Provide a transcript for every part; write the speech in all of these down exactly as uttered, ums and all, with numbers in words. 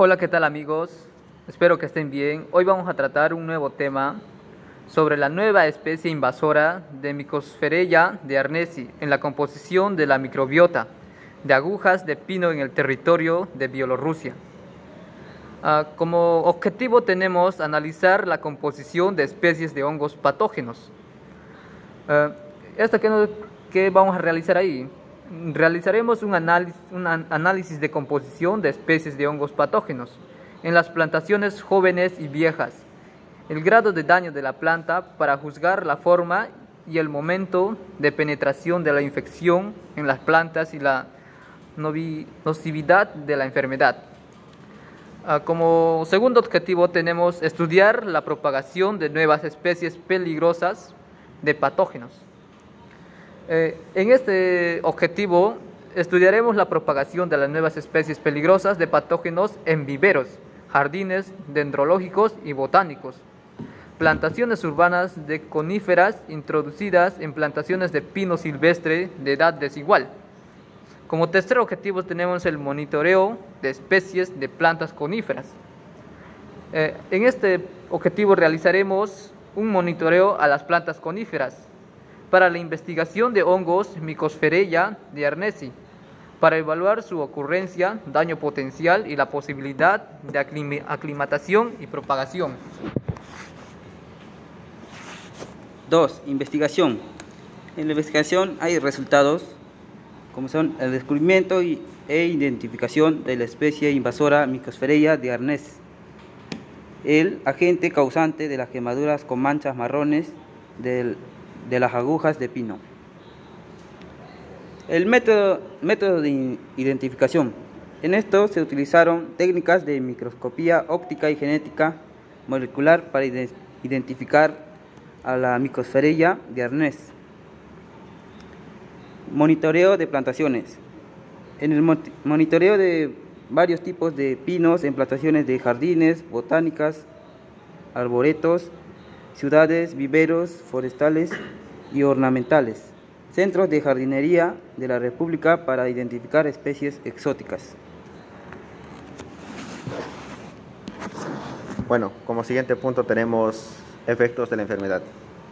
Hola, ¿qué tal amigos? Espero que estén bien. Hoy vamos a tratar un nuevo tema sobre la nueva especie invasora de Mycosferella de arnesi en la composición de la microbiota de agujas de pino en el territorio de Bielorrusia. Uh, como objetivo tenemos analizar la composición de especies de hongos patógenos. Uh, ¿Esto qué, no, qué vamos a realizar ahí? Realizaremos un análisis, un análisis de composición de especies de hongos patógenos en las plantaciones jóvenes y viejas, el grado de daño de la planta para juzgar la forma y el momento de penetración de la infección en las plantas y la nocividad de la enfermedad. Como segundo objetivo tenemos estudiar la propagación de nuevas especies peligrosas de patógenos. Eh, en este objetivo estudiaremos la propagación de las nuevas especies peligrosas de patógenos en viveros, jardines dendrológicos y botánicos, plantaciones urbanas de coníferas introducidas en plantaciones de pino silvestre de edad desigual. Como tercer objetivo tenemos el monitoreo de especies de plantas coníferas. Eh, en este objetivo realizaremos un monitoreo a las plantas coníferas para la investigación de hongos Mycosferella de arnesi, para evaluar su ocurrencia, daño potencial y la posibilidad de aclimatación y propagación. dos. Investigación. En la investigación hay resultados como son el descubrimiento y, e identificación de la especie invasora Mycosferella de arnesi, el agente causante de las quemaduras con manchas marrones del, de las agujas de pino. El método, método de identificación. En esto se utilizaron técnicas de microscopía óptica y genética molecular para identificar a la Mycosferella de arnesi. Monitoreo de plantaciones. En el monitoreo de varios tipos de pinos en plantaciones de jardines, botánicas, arboretos, ciudades, viveros, forestales y ornamentales, centros de jardinería de la República para identificar especies exóticas. Bueno, como siguiente punto tenemos efectos de la enfermedad.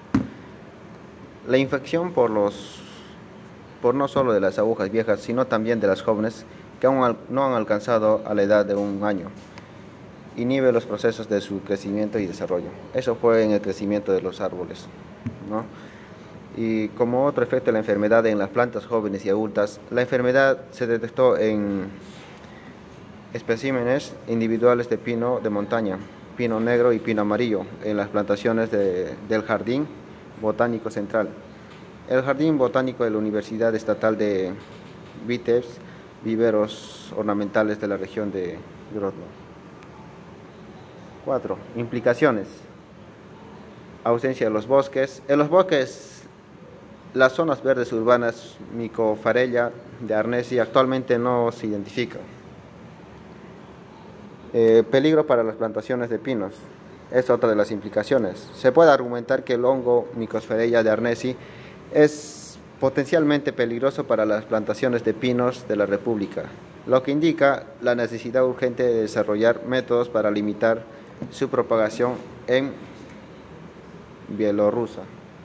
La infección por los por no solo de las agujas viejas, sino también de las jóvenes que aún no han alcanzado a la edad de un año, inhibe los procesos de su crecimiento y desarrollo. Eso fue en el crecimiento de los árboles, ¿no? Y como otro efecto de la enfermedad en las plantas jóvenes y adultas, la enfermedad se detectó en especímenes individuales de pino de montaña, pino negro y pino amarillo en las plantaciones de, del Jardín Botánico Central, el Jardín Botánico de la Universidad Estatal de Vitebsk, viveros ornamentales de la región de Grodno. cuatro. Implicaciones. Ausencia de los bosques. En los bosques, las zonas verdes urbanas Mycosferella de arnesi actualmente no se identifican. Eh, peligro para las plantaciones de pinos. Es otra de las implicaciones. Se puede argumentar que el hongo Mycosferella de arnesi es potencialmente peligroso para las plantaciones de pinos de la República, lo que indica la necesidad urgente de desarrollar métodos para limitar su propagación en Bielorrusia.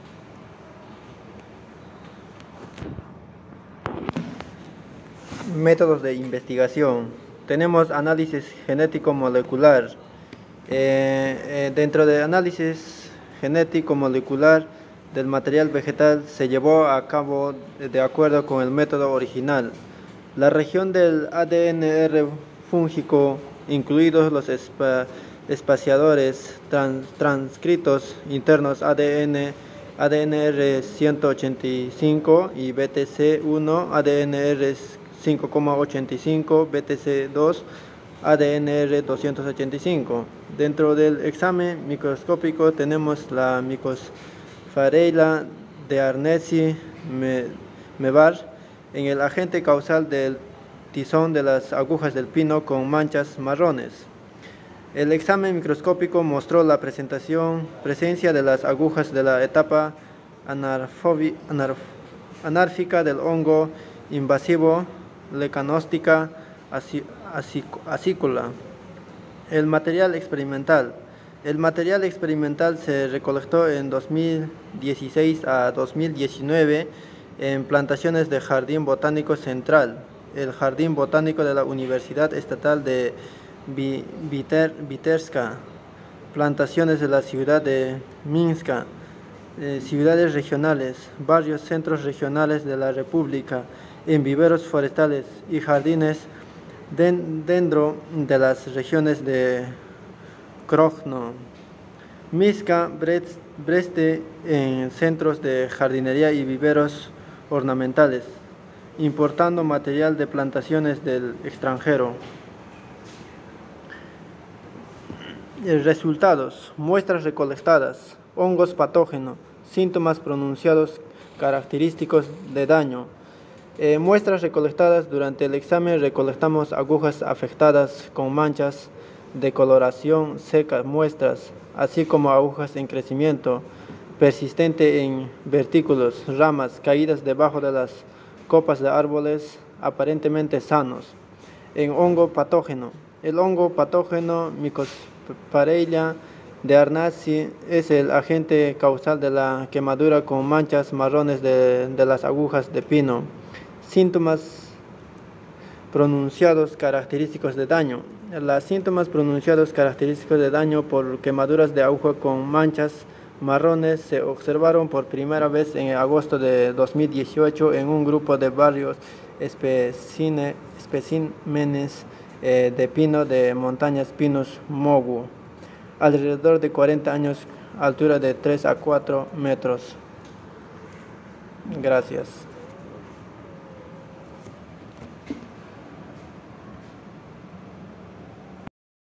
Métodos de investigación. Tenemos análisis genético molecular. Eh, eh, dentro de análisis genético molecular del material vegetal se llevó a cabo de acuerdo con el método original. La región del A D N R fúngico, incluidos los espa espaciadores trans transcritos internos A D N, A D N R ciento ochenta y cinco y B T C uno, A D N R cinco coma ochenta y cinco, B T C dos, A D N R doscientos ochenta y cinco. Dentro del examen microscópico tenemos la Mycosferella de arnesi mevar en el agente causal del tizón de las agujas del pino con manchas marrones. El examen microscópico mostró la presentación, presencia de las agujas de la etapa anárfica del hongo invasivo Lecanóstica acicula. El material experimental. El material experimental se recolectó en dos mil dieciséis a dos mil diecinueve en plantaciones de Jardín Botánico Central, el Jardín Botánico de la Universidad Estatal de Viterska, plantaciones de la ciudad de Minsk, eh, ciudades regionales, varios centros regionales de la República, en viveros forestales y jardines dentro de las regiones de Krosno, Miska, Breste, en centros de jardinería y viveros ornamentales, importando material de plantaciones del extranjero. Resultados: muestras recolectadas, hongos patógenos, síntomas pronunciados característicos de daño. Eh, muestras recolectadas. Durante el examen recolectamos agujas afectadas con manchas de coloración seca, muestras, así como agujas en crecimiento persistente en vertículos, ramas caídas debajo de las copas de árboles aparentemente sanos. En hongo patógeno. El hongo patógeno Mycopharella de Arnasi es el agente causal de la quemadura con manchas marrones de, de las agujas de pino. Síntomas pronunciados característicos de daño. Los síntomas pronunciados característicos de daño por quemaduras de aguja con manchas marrones se observaron por primera vez en agosto de dos mil dieciocho en un grupo de varios especímenes eh, de pino de montañas Pinus Mogu, alrededor de cuarenta años, altura de tres a cuatro metros. Gracias.